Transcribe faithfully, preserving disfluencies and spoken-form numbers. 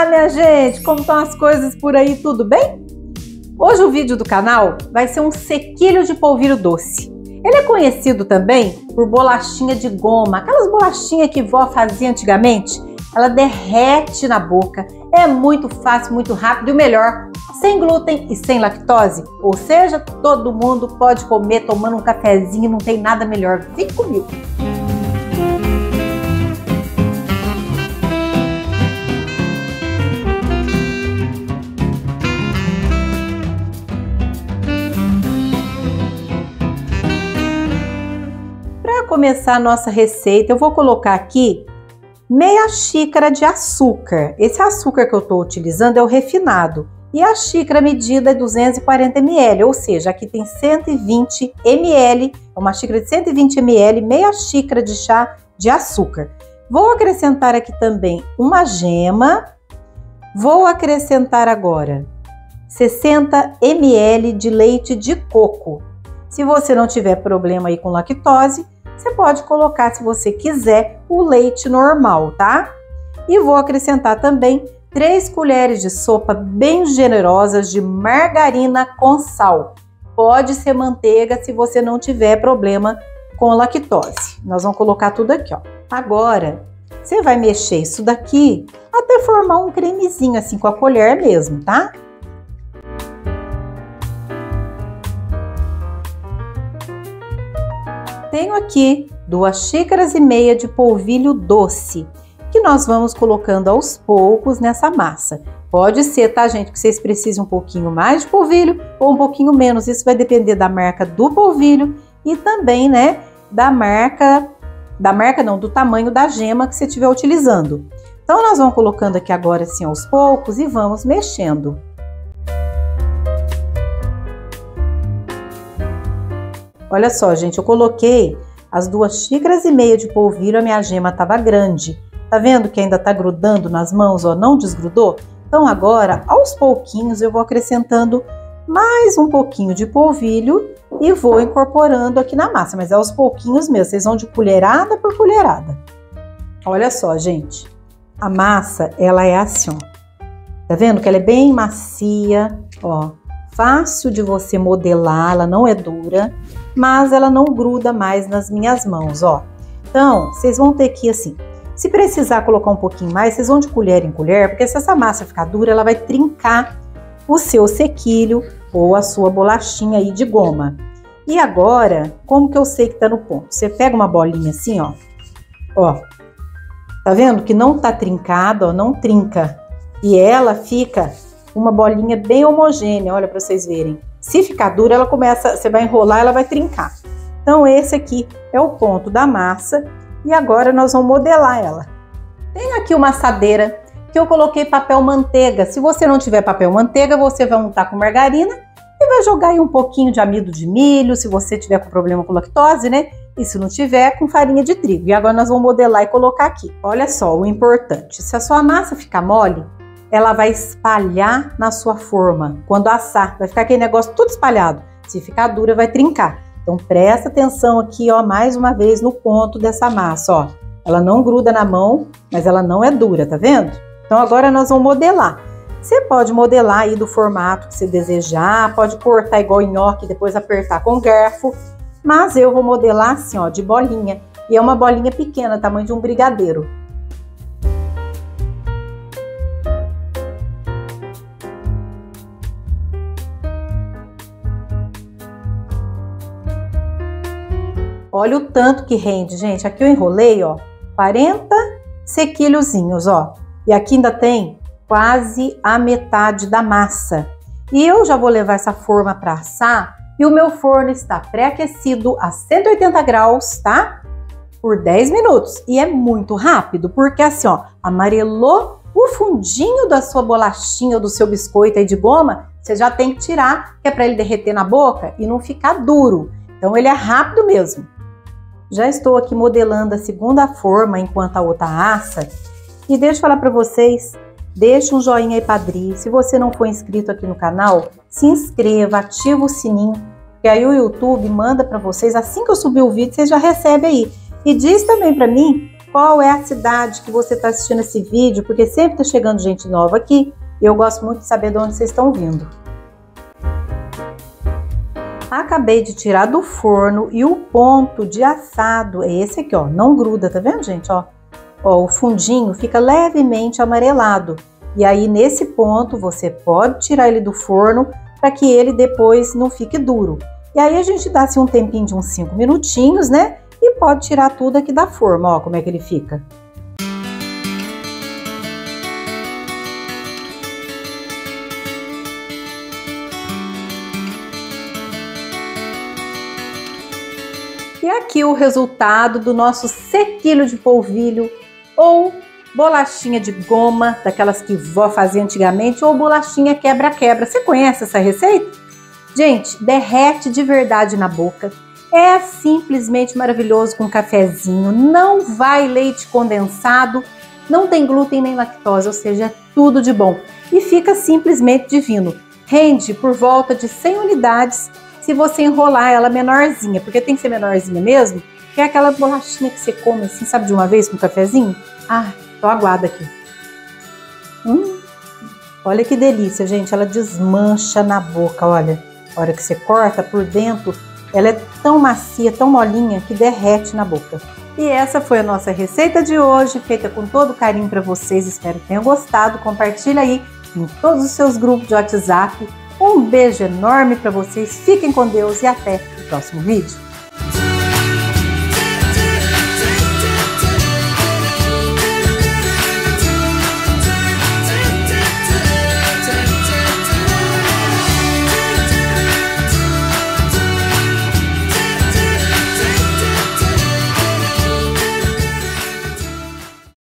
Olá, minha gente! Como estão as coisas por aí? Tudo bem? Hoje o vídeo do canal vai ser um sequilho de polvilho doce. Ele é conhecido também por bolachinha de goma, aquelas bolachinhas que vó fazia antigamente. Ela derrete na boca, é muito fácil, muito rápido e o melhor, sem glúten e sem lactose. Ou seja, todo mundo pode comer tomando um cafezinho, não tem nada melhor. Vem comigo! Para começar a nossa receita, eu vou colocar aqui meia xícara de açúcar. Esse açúcar que eu estou utilizando é o refinado. E a xícara medida é duzentos e quarenta mililitros, ou seja, aqui tem cento e vinte mililitros, é uma xícara de cento e vinte mililitros, meia xícara de chá de açúcar. Vou acrescentar aqui também uma gema. Vou acrescentar agora sessenta mililitros de leite de coco. Se você não tiver problema aí com lactose, você pode colocar, se você quiser, o leite normal, tá? E vou acrescentar também três colheres de sopa bem generosas de margarina com sal. Pode ser manteiga se você não tiver problema com lactose. Nós vamos colocar tudo aqui, ó. Agora, você vai mexer isso daqui até formar um cremezinho assim com a colher mesmo, tá? Tenho aqui duas xícaras e meia de polvilho doce, que nós vamos colocando aos poucos nessa massa. Pode ser, tá, gente, que vocês precisem um pouquinho mais de polvilho ou um pouquinho menos. Isso vai depender da marca do polvilho e também, né, da marca, da marca não, do tamanho da gema que você estiver utilizando. Então, nós vamos colocando aqui agora assim aos poucos e vamos mexendo. Olha só, gente, eu coloquei as duas xícaras e meia de polvilho, a minha gema estava grande. Tá vendo que ainda tá grudando nas mãos, ó, não desgrudou? Então agora, aos pouquinhos, eu vou acrescentando mais um pouquinho de polvilho e vou incorporando aqui na massa, mas é aos pouquinhos mesmo, vocês vão de colherada por colherada. Olha só, gente, a massa, ela é assim, ó. Tá vendo que ela é bem macia, ó, fácil de você modelar, ela não é dura, mas ela não gruda mais nas minhas mãos, ó. Então, vocês vão ter que, assim, se precisar colocar um pouquinho mais, vocês vão de colher em colher, porque se essa massa ficar dura, ela vai trincar o seu sequilho ou a sua bolachinha aí de goma. E agora, como que eu sei que tá no ponto? Você pega uma bolinha assim, ó, ó, tá vendo que não tá trincada, ó, não trinca, e ela fica uma bolinha bem homogênea, olha para vocês verem. Se ficar dura, ela começa, você vai enrolar, ela vai trincar. Então esse aqui é o ponto da massa e agora nós vamos modelar ela. Tenho aqui uma assadeira que eu coloquei papel manteiga. Se você não tiver papel manteiga, você vai untar com margarina e vai jogar aí um pouquinho de amido de milho, se você tiver com problema com lactose, né? E se não tiver, com farinha de trigo. E agora nós vamos modelar e colocar aqui. Olha só, o importante, se a sua massa ficar mole, ela vai espalhar na sua forma. Quando assar, vai ficar aquele negócio tudo espalhado. Se ficar dura, vai trincar. Então, presta atenção aqui, ó, mais uma vez no ponto dessa massa, ó. Ela não gruda na mão, mas ela não é dura, tá vendo? Então, agora nós vamos modelar. Você pode modelar aí do formato que você desejar, pode cortar igual nhoque e depois apertar com garfo, mas eu vou modelar assim, ó, de bolinha. E é uma bolinha pequena, tamanho de um brigadeiro. Olha o tanto que rende, gente. Aqui eu enrolei, ó, quarenta sequilhozinhos, ó. E aqui ainda tem quase a metade da massa. E eu já vou levar essa forma para assar. E o meu forno está pré-aquecido a cento e oitenta graus, tá? Por dez minutos. E é muito rápido, porque assim, ó, amarelou o fundinho da sua bolachinha ou do seu biscoito aí de goma, você já tem que tirar, que é para ele derreter na boca e não ficar duro. Então ele é rápido mesmo. Já estou aqui modelando a segunda forma enquanto a outra assa. E deixa eu falar para vocês, deixa um joinha aí para Dri. Se você não for inscrito aqui no canal, se inscreva, ativa o sininho, que aí o YouTube manda para vocês, assim que eu subir o vídeo, vocês já recebem aí. E diz também para mim qual é a cidade que você está assistindo esse vídeo, porque sempre está chegando gente nova aqui e eu gosto muito de saber de onde vocês estão vindo. Acabei de tirar do forno e o ponto de assado é esse aqui, ó, não gruda, tá vendo, gente, ó? Ó, o fundinho fica levemente amarelado e aí nesse ponto você pode tirar ele do forno para que ele depois não fique duro. E aí a gente dá assim um tempinho de uns cinco minutinhos, né? E pode tirar tudo aqui da forma, ó, como é que ele fica. E aqui o resultado do nosso sequilho de polvilho ou bolachinha de goma, daquelas que vó fazia antigamente, ou bolachinha quebra-quebra. Você conhece essa receita? Gente, derrete de verdade na boca. É simplesmente maravilhoso com um cafezinho. Não vai leite condensado, não tem glúten nem lactose, ou seja, é tudo de bom. E fica simplesmente divino. Rende por volta de cem unidades se você enrolar ela menorzinha, porque tem que ser menorzinha mesmo, que é aquela bolachinha que você come assim, sabe, de uma vez com um cafezinho? Ah, tô aguada aqui. Hum, olha que delícia, gente, ela desmancha na boca, olha. A hora que você corta por dentro, ela é tão macia, tão molinha, que derrete na boca. E essa foi a nossa receita de hoje, feita com todo carinho para vocês. Espero que tenham gostado. Compartilha aí em todos os seus grupos de WhatsApp. Um beijo enorme para vocês, fiquem com Deus e até o próximo vídeo.